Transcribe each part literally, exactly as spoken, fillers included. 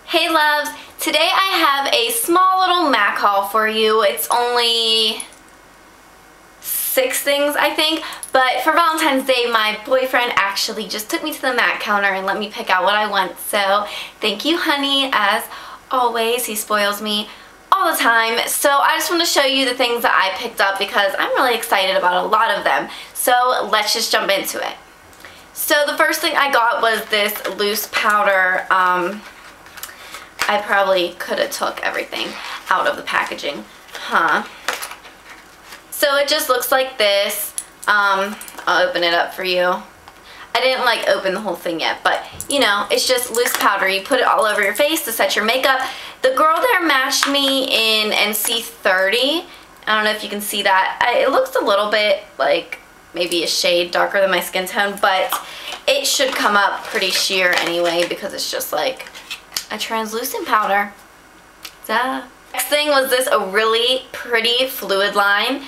Hey loves, today I have a small little MAC haul for you. It's only six things I think, but for Valentine's Day my boyfriend actually just took me to the MAC counter and let me pick out what I want. So thank you honey, as always. He spoils me all the time. So I just want to show you the things that I picked up because I'm really excited about a lot of them. So let's just jump into it. So the first thing I got was this loose powder. Um, I probably could have took everything out of the packaging, huh? So it just looks like this. Um, I'll open it up for you. I didn't like open the whole thing yet, but you know, it's just loose powder. You put it all over your face to set your makeup. The girl there matched me in N C thirty. I don't know if you can see that. I, it looks a little bit like maybe a shade darker than my skin tone, but it should come up pretty sheer anyway because it's just like a translucent powder. Duh. Next thing was this a really pretty fluid line.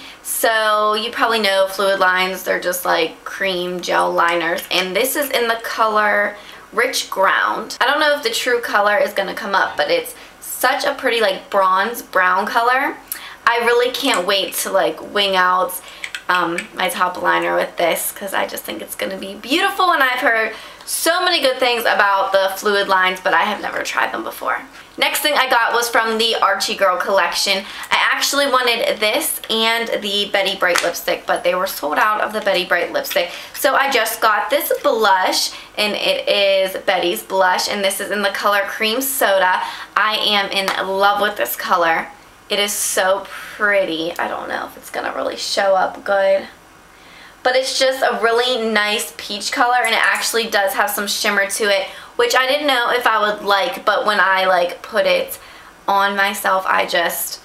So you probably know fluid lines, they're just like cream gel liners, and this is in the color Rich Ground. I don't know if the true color is gonna come up, but it's such a pretty like bronze brown color. I really can't wait to like wing out um, my top liner with this because I just think it's gonna be beautiful, and I've heard so many good things about the fluid lines, but I have never tried them before. Next thing I got was from the Archie Girl collection. I actually wanted this and the Betty Bright lipstick, but they were sold out of the Betty Bright lipstick. So I just got this blush, and it is Betty's blush, and this is in the color Cream Soda. I am in love with this color. It is so pretty. I don't know if it's gonna really show up good, but it's just a really nice peach color, and it actually does have some shimmer to it, which I didn't know if I would like, but when I like put it on myself, I just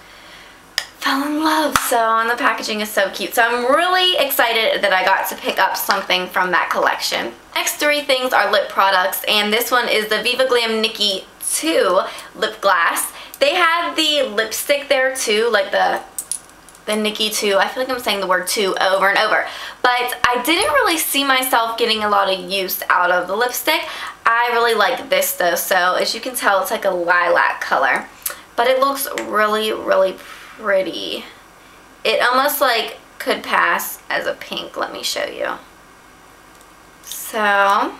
fell in love. So, and the packaging is so cute. So I'm really excited that I got to pick up something from that collection. Next three things are lip products, and this one is the Viva Glam Nikki two lip gloss. They had the lipstick there too, like the the Nikki two. I feel like I'm saying the word two over and over, but I didn't really see myself getting a lot of use out of the lipstick. I really like this though, so as you can tell, it's like a lilac color, but it looks really, really pretty. It almost like could pass as a pink. Let me show you. So,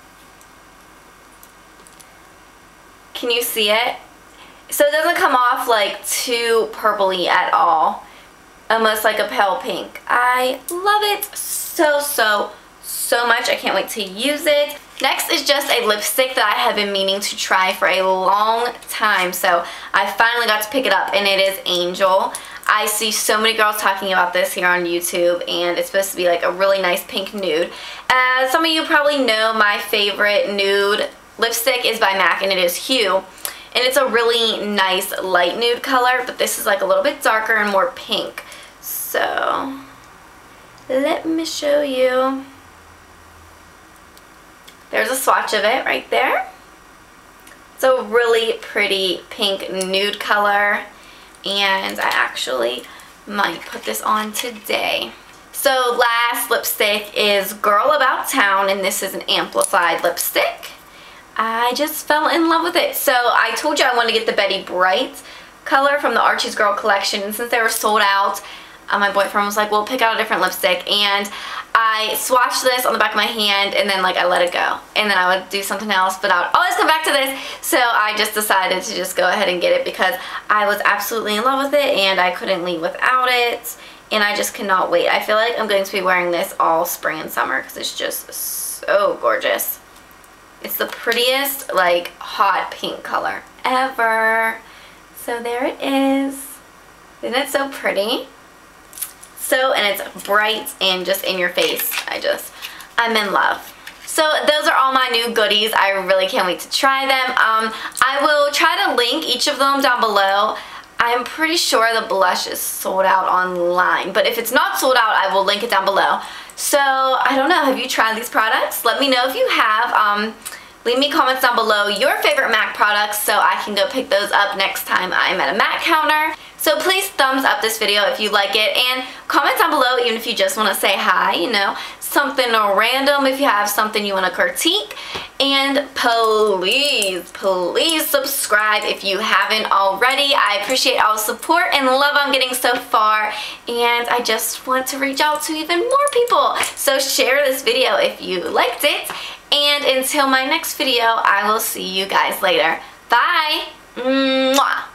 can you see it? So it doesn't come off like too purpley at all. Almost like a pale pink. I love it so, so, so much. I can't wait to use it. Next is just a lipstick that I have been meaning to try for a long time. So I finally got to pick it up, and it is Angel. I see so many girls talking about this here on YouTube, and it's supposed to be like a really nice pink nude. As some of you probably know, my favorite nude lipstick is by MAC, and it is Hue. And it's a really nice light nude color, but this is like a little bit darker and more pink. So, let me show you. There's a swatch of it right there. It's a really pretty pink nude color, and I actually might put this on today. So last lipstick is Girl About Town, and this is an amplified lipstick. I just fell in love with it. So I told you I wanted to get the Betty Bright color from the Archie's Girl collection, and since they were sold out, Uh, my boyfriend was like, well, pick out a different lipstick, and I swatched this on the back of my hand, and then like I let it go, and then I would do something else, but I would always come back to this. So I just decided to just go ahead and get it because I was absolutely in love with it, and I couldn't leave without it, and I just cannot wait. I feel like I'm going to be wearing this all spring and summer because it's just so gorgeous. It's the prettiest like hot pink color ever. So there it is. Isn't it so pretty? So, and it's bright and just in your face. I just, I'm in love. So those are all my new goodies. I really can't wait to try them. Um, I will try to link each of them down below. I'm pretty sure the blush is sold out online, but if it's not sold out, I will link it down below. So, I don't know, have you tried these products? Let me know if you have. Um, leave me comments down below your favorite MAC products so I can go pick those up next time I'm at a MAC counter. So please thumbs up this video if you like it, and comment down below even if you just want to say hi, you know, something random if you have something you want to critique. And please, please subscribe if you haven't already. I appreciate all the support and love I'm getting so far, and I just want to reach out to even more people. So share this video if you liked it, and until my next video, I will see you guys later. Bye! Mwah!